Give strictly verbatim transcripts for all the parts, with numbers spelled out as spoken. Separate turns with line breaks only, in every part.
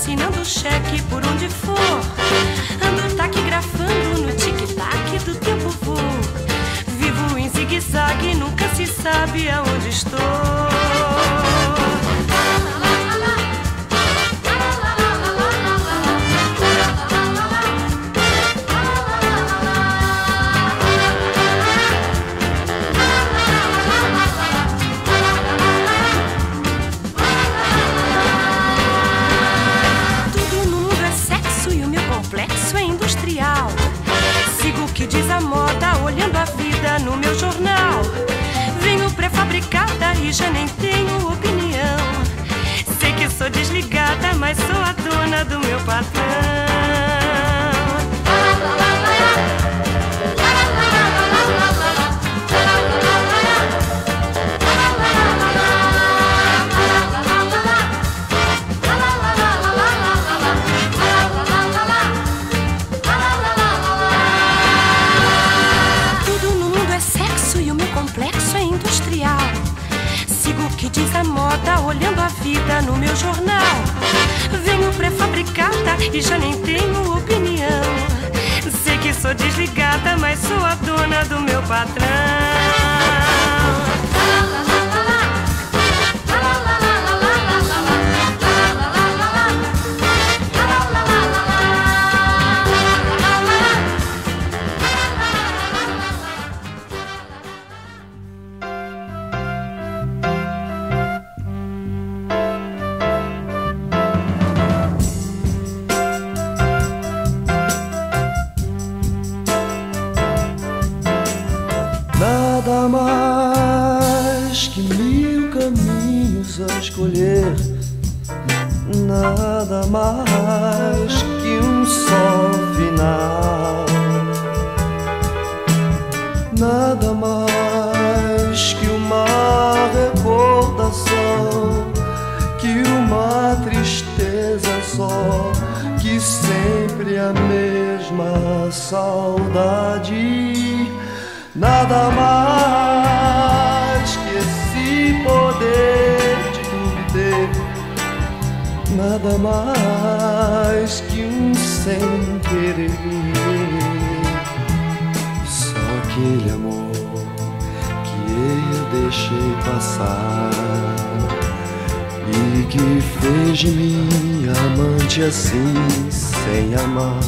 assinando cheque por onde for. Ando taquigrafando no tic-tac do tempo vou. Vivo em zigue-zague, nunca se sabe aonde estou. Sigo o que diz a moda, olhando a vida no meu jornal. Venho pré-fabricada e já nem tenho opinião. Sei que sou desligada, mas sou a dona do meu patrão. Que diz a moda, olhando a vida no meu jornal. Venho pré-fabricada e já nem tenho opinião. Sei que sou desligada, mas sou a dona do meu patrão.
Nada mais que mil caminhos a escolher, nada mais que um só final, nada mais que uma recordação, que uma tristeza só, que sempre a mesma saudade. Nada mais que esse poder de ter, nada mais que um sem querer. Só aquele amor que eu deixei passar e que fez de mim amante assim, sem amar.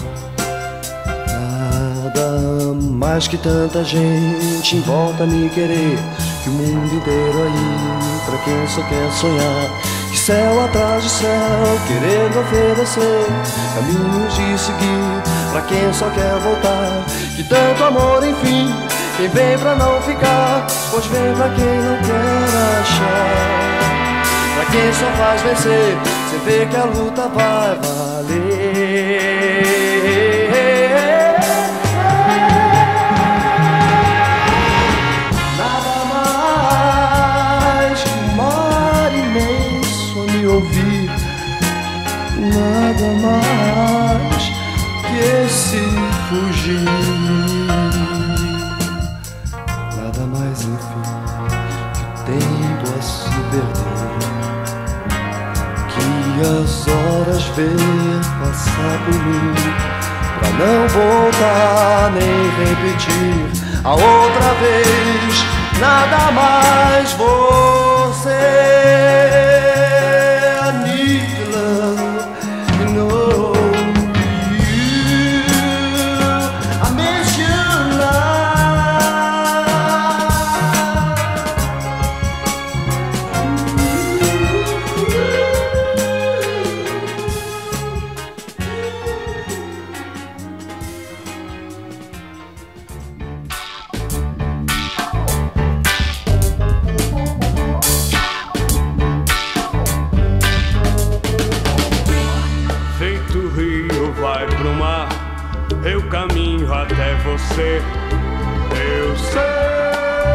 Mais que tanta gente em volta me querer, que o mundo inteiro aí pra quem só quer sonhar, que céu atrás de céu querendo oferecer caminhos de seguir pra quem só quer voltar, que tanto amor enfim, quem vem pra não ficar, pois vem pra quem não quer achar, pra quem só faz vencer, sem ver que a luta vai valer. Ouvir nada mais que esse fugir, nada mais enfim que o tempo a se perder, que as horas ver passar por mim, pra não voltar nem repetir a outra vez, nada mais você.
Eu caminho até você, eu sei.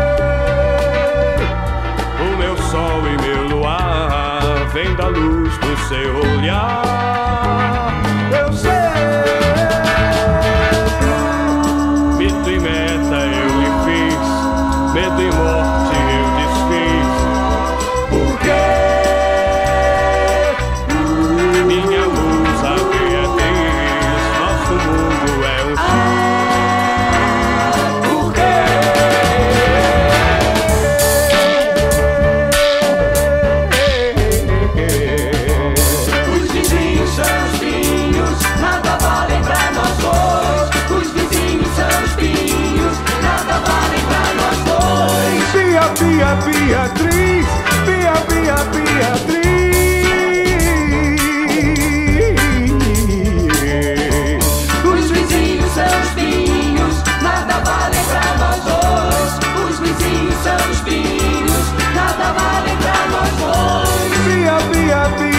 O meu sol e meu luar vem da luz do seu olhar, eu sei. Mito e meta eu lhe fiz, medo e morte eu desfiz. Por quê? Minha luz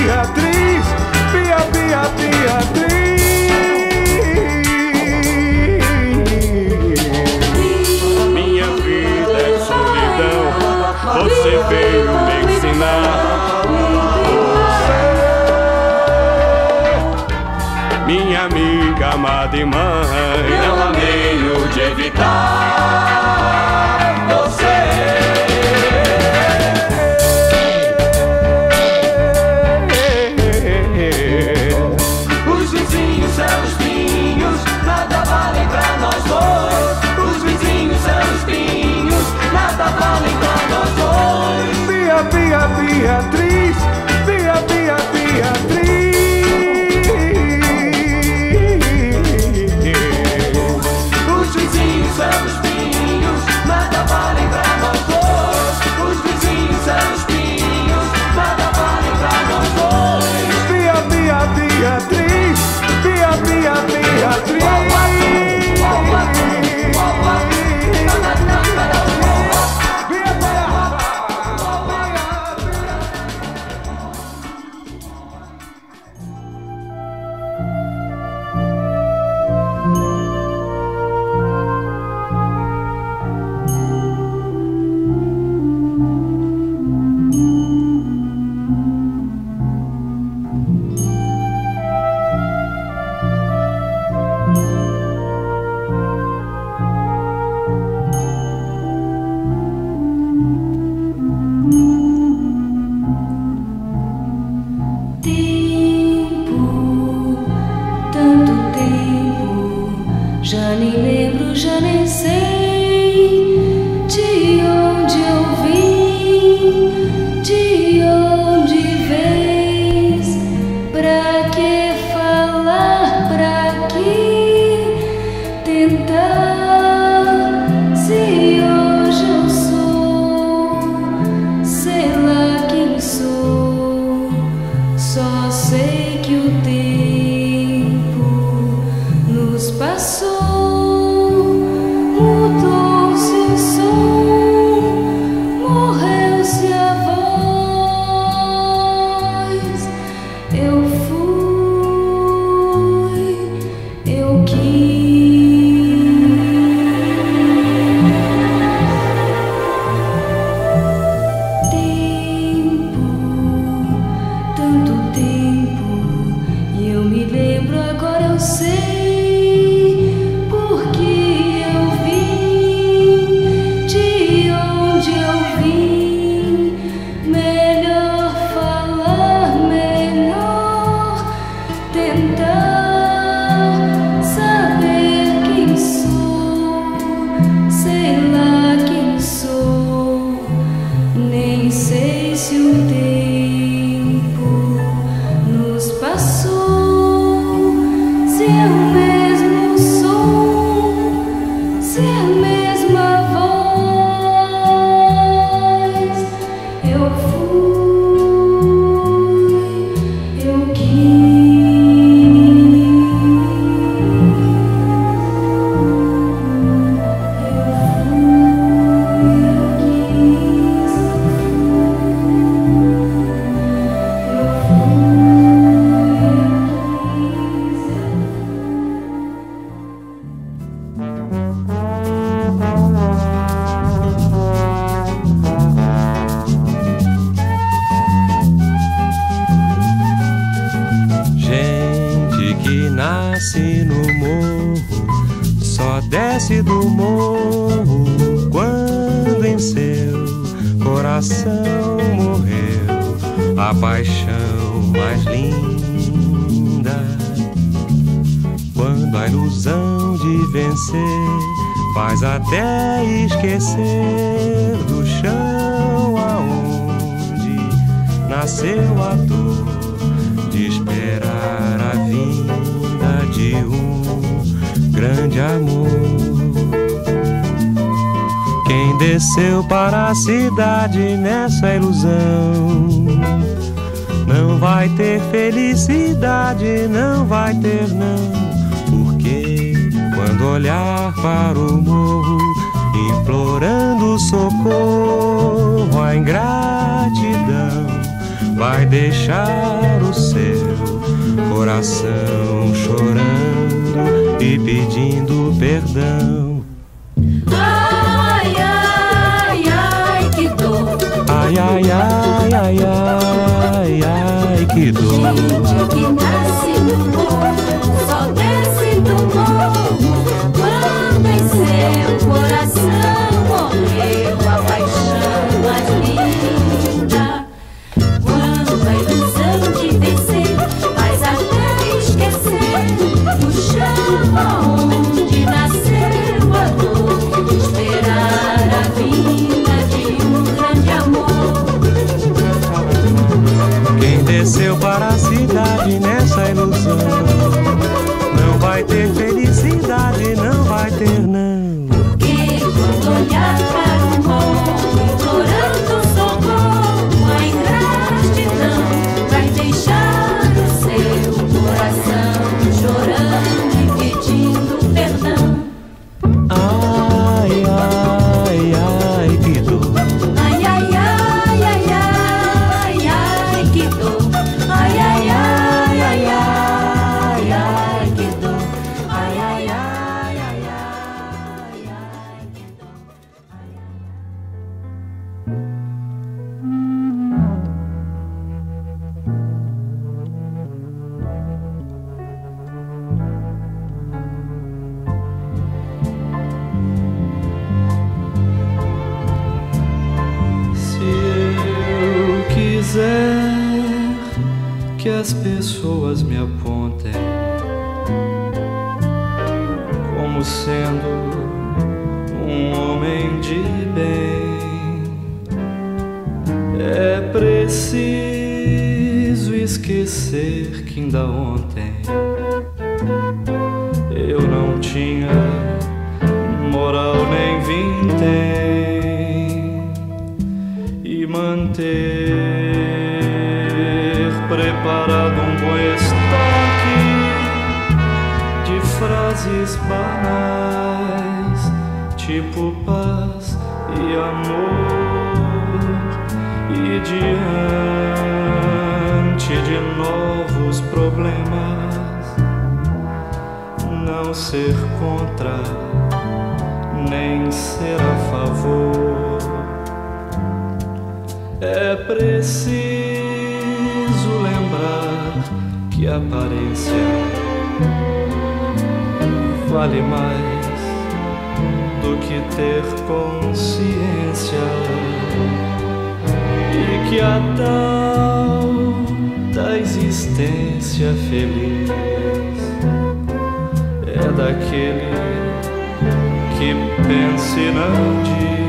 Beatriz, Bia, Bia, Beatriz. Minha vida é solidão, você veio me ensinar. Você, minha amiga, amada e mãe, não há meio de evitar você. Os vizinhos são espinhos, nada valem pra nós dois. Os vizinhos são espinhos, nada valem pra nós dois. Bia, Bia, Beatriz, Bia, Bia, Beatriz. Os vizinhos são espinhos, nada valem pra nós dois. Os vizinhos são espinhos, nada valem pra nós dois. Bia, Bia, Beatriz, Bia, Bia, Beatriz.
Até esquecer do chão aonde nasceu a dor de esperar a vinda de um grande amor. Quem desceu para a cidade nessa ilusão não vai ter felicidade, não vai ter não. Quando olhar para o morro, implorando socorro, a ingratidão vai deixar o seu coração chorando e pedindo perdão.
Ai, ai, ai, que dor.
Ai, ai, ai, ai, ai, ai, que dor.
Gente que nasce no morro, só desce do morro quando em seu coração morreu a paixão mais linda. Quando a ilusão de vencer faz até esquecer o chão onde nasceu a dor, esperar a vinda de um grande amor.
Quem desceu para a cidade nessa ilusão não vai ter felicidade, não vai ter não.
Porque quando olhar para o morro implorando socorro, a ingratidão vai deixar o seu coração chorando e pedindo perdão.
Ai, ai, ai, que dor.
Ai, ai, ai, ai, ai, ai, que dor. Ai, ai, ai, ai, ai, ai, que dor. Ai, ai, ai, ai, ai, ai, que dor.
Se eu quiser que as pessoas me apontem como sendo um homem de bem, é preciso esquecer que ainda ontem eu não tinha moral nem vintém, e manter preparado um bom estoque de frases banais, tipo paz e amor, e diante de novos problemas não ser contra nem ser a favor. É preciso lembrar que a aparência vale mais do que ter consciência, e que a tal da existência feliz é daquele que pensa e não diz.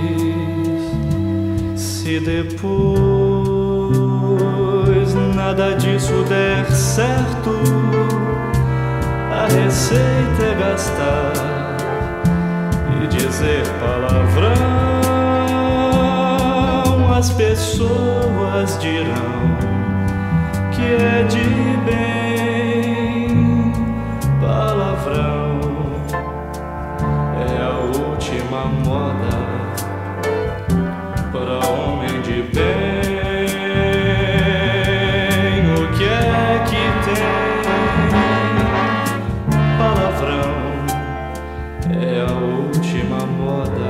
Se depois nada disso der certo, a receita é gastar e dizer palavrão. As pessoas dirão que é de bem. Palavrão é a última moda para homem de bem. O que é que tem? Palavrão é a última moda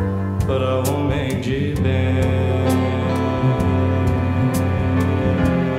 para homem de bem.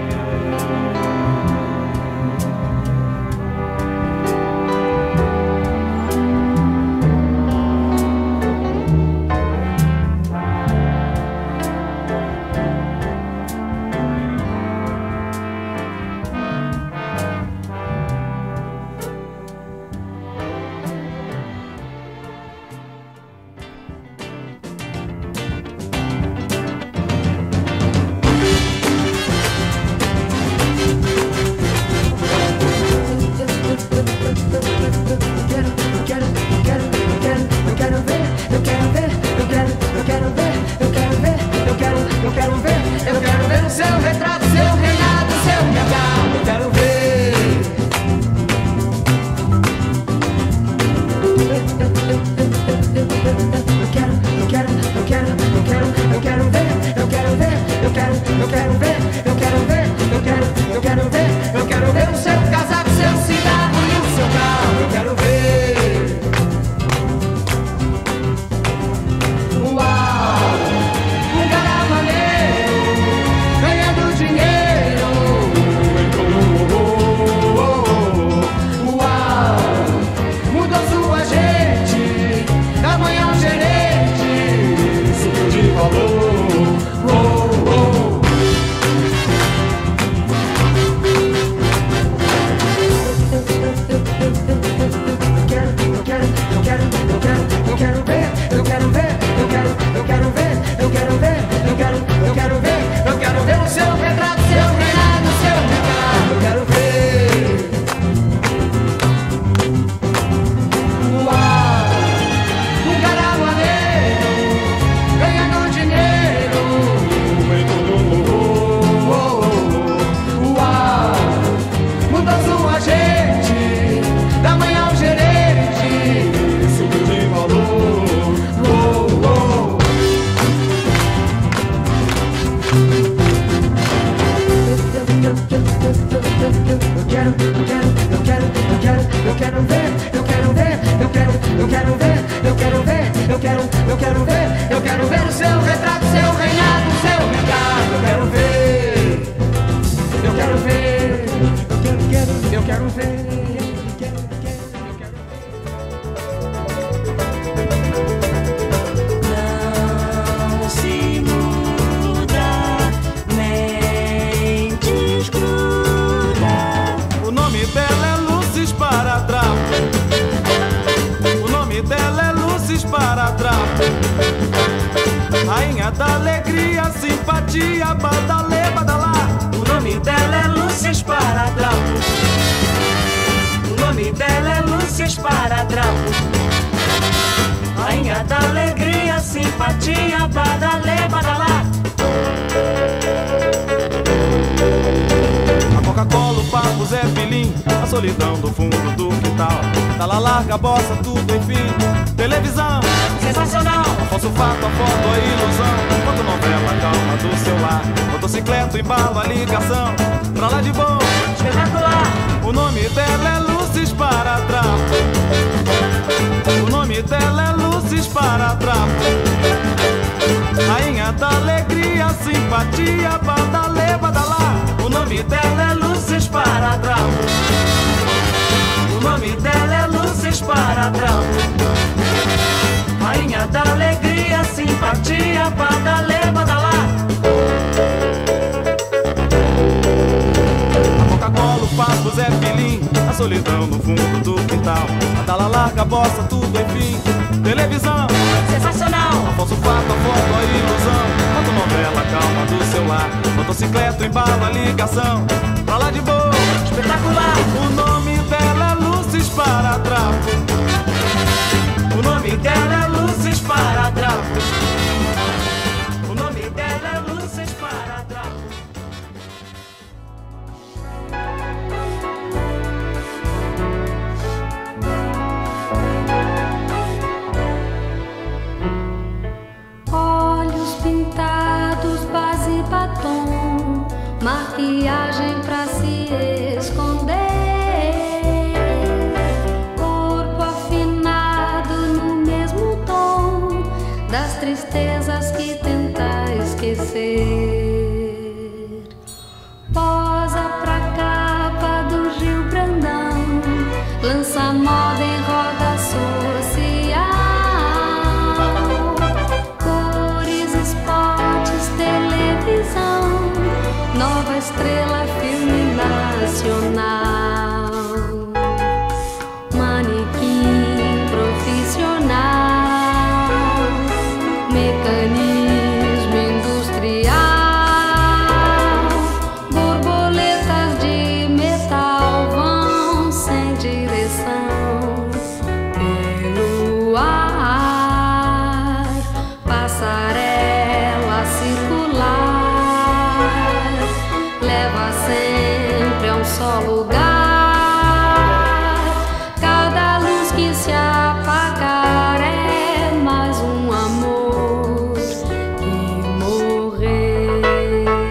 quero, eu quero ver, eu quero ver, eu quero, eu quero ver, eu quero ver o seu casaco, seu cigarro e o seu carro. Eu quero ver. Uau, um cara maneiro, ganhando dinheiro. Uau, mudou sua gente, da manhã um gerente, subiu de valor.
Rainha da alegria, simpatia, badalê, badalá.
O nome dela é Lúcia Esparadrapo. O nome dela é Lúcia Esparadrapo. Rainha da alegria, simpatia, badalê, badalá.
A Coca-Cola, o papo, Zé Filim, a solidão do fundo do quintal. Tala larga, bossa, tudo enfim. Televisão,
sensacional.
Falso fato, a foto, a ilusão. Foto novela, calma do celular. Motocicleta, embalo, a ligação. Pra lá de bom,
espetacular.
O nome dela é Lúcia Esparadrapo. O nome dela é Lúcia Esparadrapo. Rainha da alegria, simpatia, badalê, badalá.
O nome dela é Lúcia Esparadrapo. O nome dela é Lúcia Esparadrapo. Rainha da alegria, simpatia, badalê, badalá.
A Coca-Cola, o papo, Zé Filim, a solidão no fundo do quintal. A tala larga, bossa, tudo enfim. Televisão,
sensacional.
A falso fato, a foto, a ilusão. Foto novela, calma do celular. Motocicleta, embalo, a ligação. Pra lá de boa,
espetacular.
O nome dela é Lúcia Esparadrapo.
O nome dela é Lúcia Esparadrapo. O nome dela é Lúcia Esparadrapo.
Olhos pintados, base e batom, maquiagem pra se esconder. Corpo afinado no mesmo tom das tristezas que tenta esquecer. Posa pra capa do Gil Brandão, lança moda em roda social. Cores, esportes, televisão, nova estrela, filme nacional. Manequim profissional, mecanismo industrial. Borboletas de metal vão sem direção pelo ar. Passarela circular leva sempre a um só lugar. Cada luz que se apagar é mais um amor que morrer.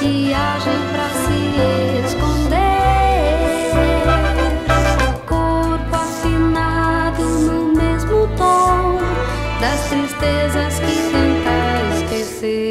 maquiagem pra se esconder, corpo afinado no mesmo tom das tristezas que tenta esquecer.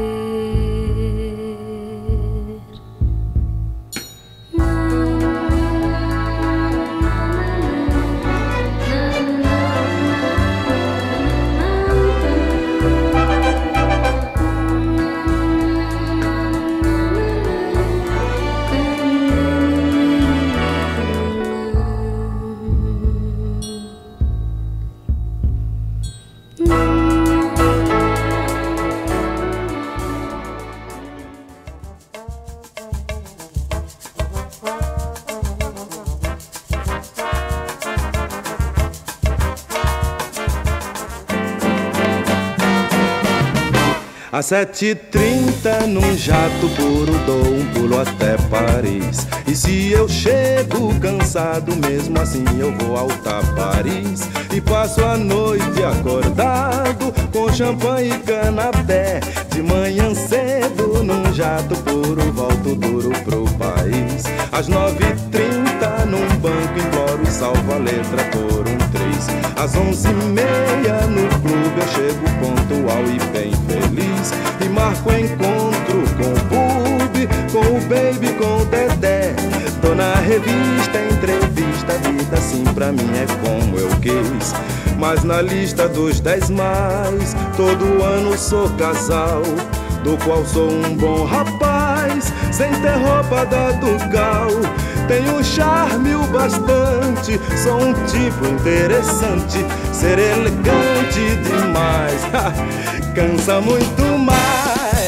Às sete e trinta num jato puro dou um pulo até Paris. E se eu chego cansado, mesmo assim eu vou alta Paris. E passo a noite acordado com champanhe e canapé. De manhã cedo num jato puro volto duro pro país. Às nove e trinta num banco imploro e salvo a letra por um três. Às onze e meia no clube eu chego pontual e bem feliz. E marco encontro com o Bubi, com o Baby, com o Dedé. Tô na revista, entrevista, a vida assim pra mim é como eu quis. Mas na lista dos dez mais, todo ano sou casal, do qual sou um bom rapaz, sem ter roupa da Ducal. Tenho um charme o bastante, sou um tipo interessante, ser elegante demais, cansa muito mais.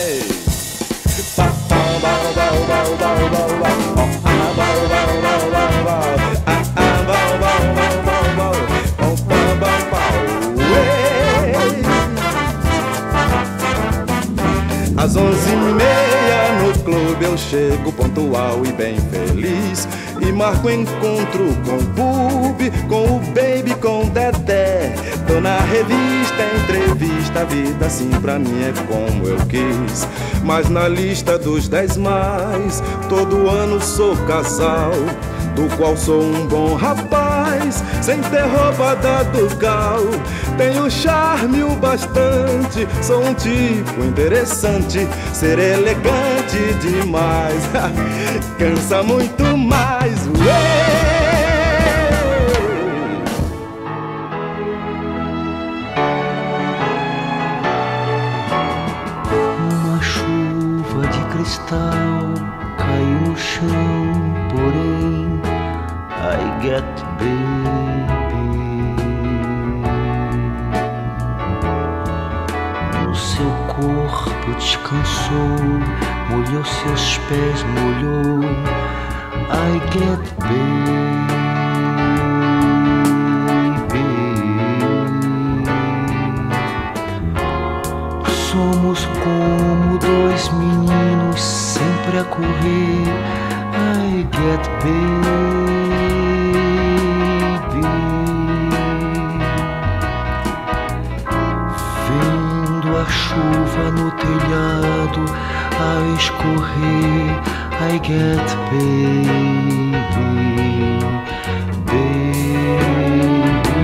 Às onze e meia no clube eu chego pontual e bem feliz. E marco encontro com o Bubi, com o Baby, com o Dedé. Tô na revista, entrevista, a vida assim pra mim é como eu quis. Mas na lista dos dez mais, todo ano sou casal, do qual sou um bom rapaz, sem ter roupa da Ducal. Tenho charme o bastante, sou um tipo interessante, ser elegante demais, cansa muito mais.
Uma chuva de cristal caiu no chão, porém I get baby. No seu corpo descansou, molhou seus pés, molhou I get baby. Somos como dois meninos sempre a correr I get baby. Vendo a chuva no telhado a escorrer I get baby, baby.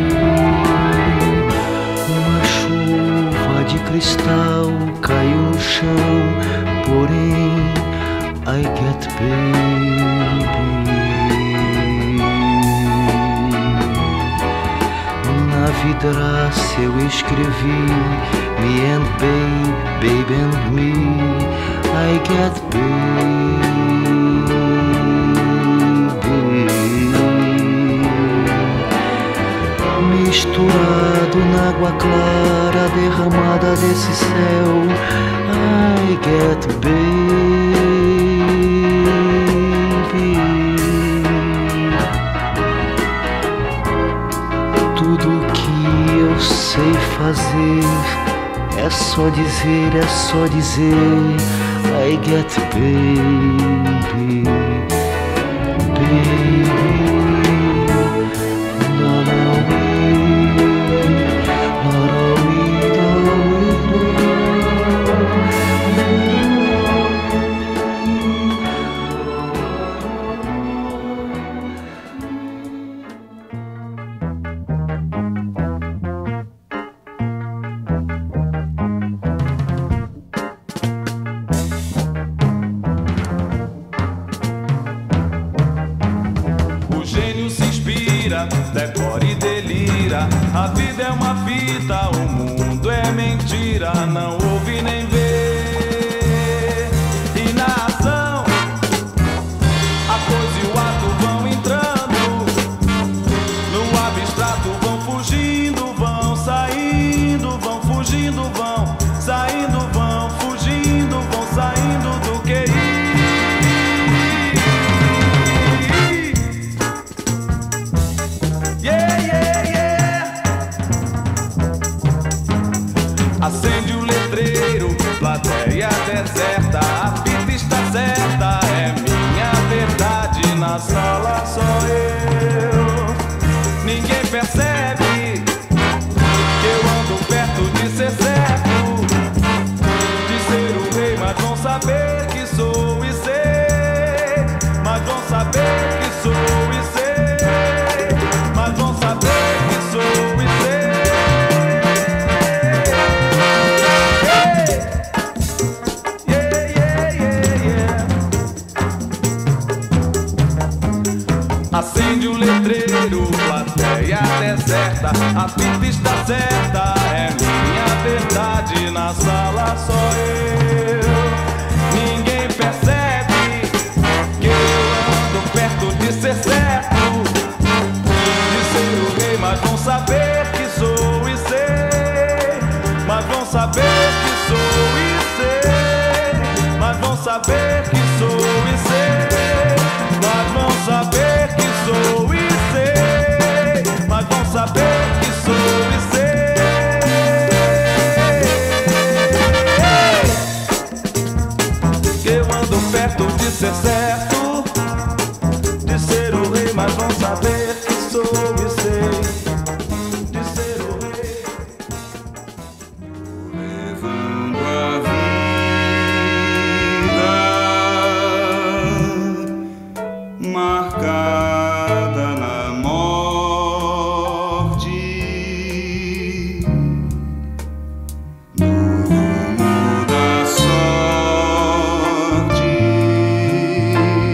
Uma chuva de cristal caiu no chão, porém I get baby. Na vidraça eu escrevi me and baby, baby and me I get baby. Misturado na água clara derramada desse céu I get baby. Tudo que eu sei fazer é só dizer, é só dizer I get baby, baby.
pira, decore e delira. A vida é uma fita, o mundo é mentira, não ouve nem vê. E na ação, a coisa e o ato vão entrando, no abstrato vão fugindo, vão saindo, vão fugindo, vão saindo, vão fugindo, vão saindo do que ir. Yeah, yeah, yeah. Acende o letreiro, plateia deserta, a fita está certa, é minha verdade, na sala só eu. Ninguém percebe que eu ando perto de ser certo, de ser o rei, mas vão saber que sou e sei, mas vão saber que sou e sei, mas vão saber que sou e sei. Yeah, yeah, yeah, yeah. Acende o letreiro, plateia deserta, a fita está certa, é minha verdade, na sala só eu. Ninguém percebe que eu ando perto de ser certo, de ser o rei, mas vão saber que sou e sei, mas vão saber que sou e sei, mas vão saber que sou e sei, mas vão saber que sou e sei, mas vão saber que sou e sei. Que eu ando perto de ser certo, de ser o rei, mas vão saber que sou e sei, de ser o rei.
Levando a vida marcada na morte, no rumo da sorte,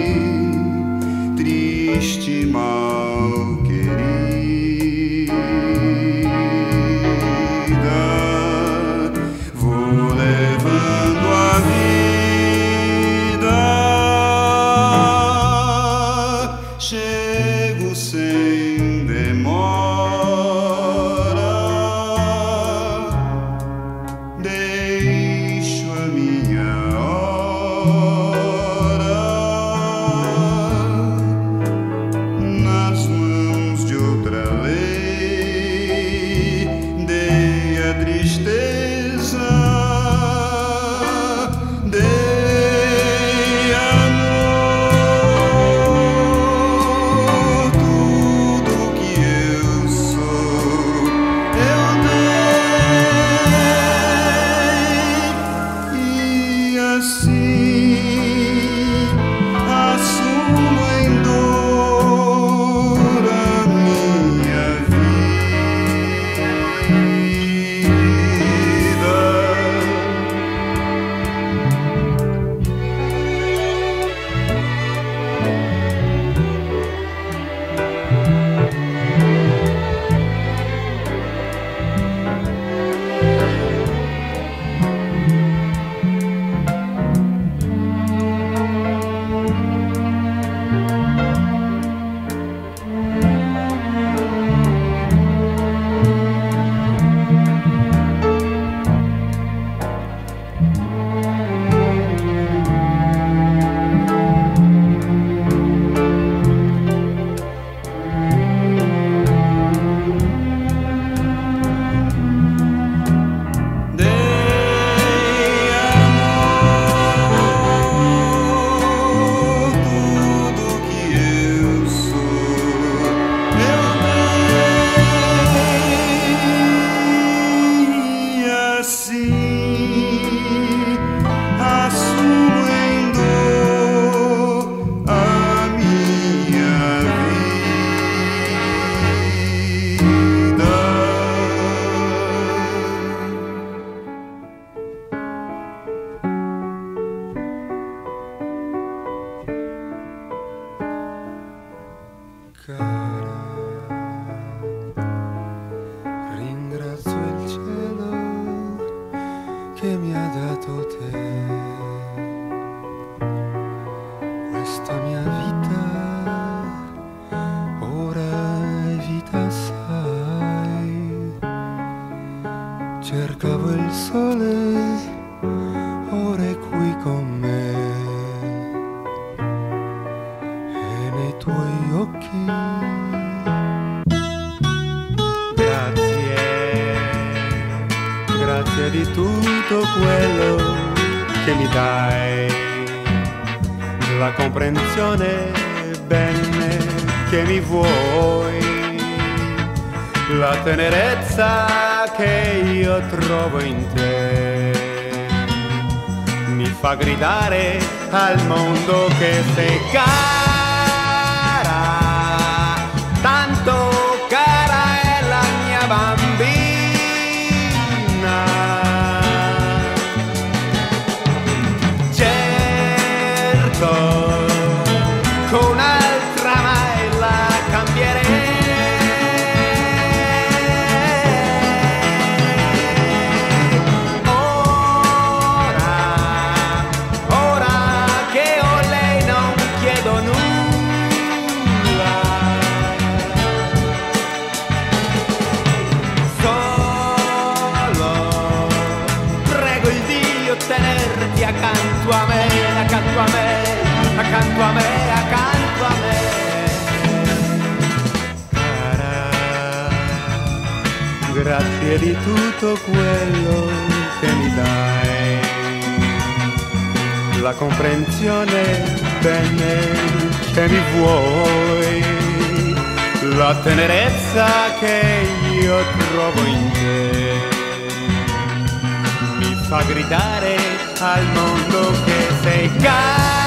di tutto quello che mi dai, la comprensione bene che mi vuoi, la tenerezza che io trovo in te, mi fa gridare al mondo che sei cara, tanto cara è la mia bambina. Con un'altra mai la cambierei. Ora, ora che ho lei non chiedo nulla, solo prego il Dio tenerti accanto a me, accanto a me, accanto a me, accanto a me. Cara, grazie di tutto quello che mi dai, la comprensione bene che mi vuoi, la tenerezza che io trovo in te, mi fa gridare al mondo che sei cara.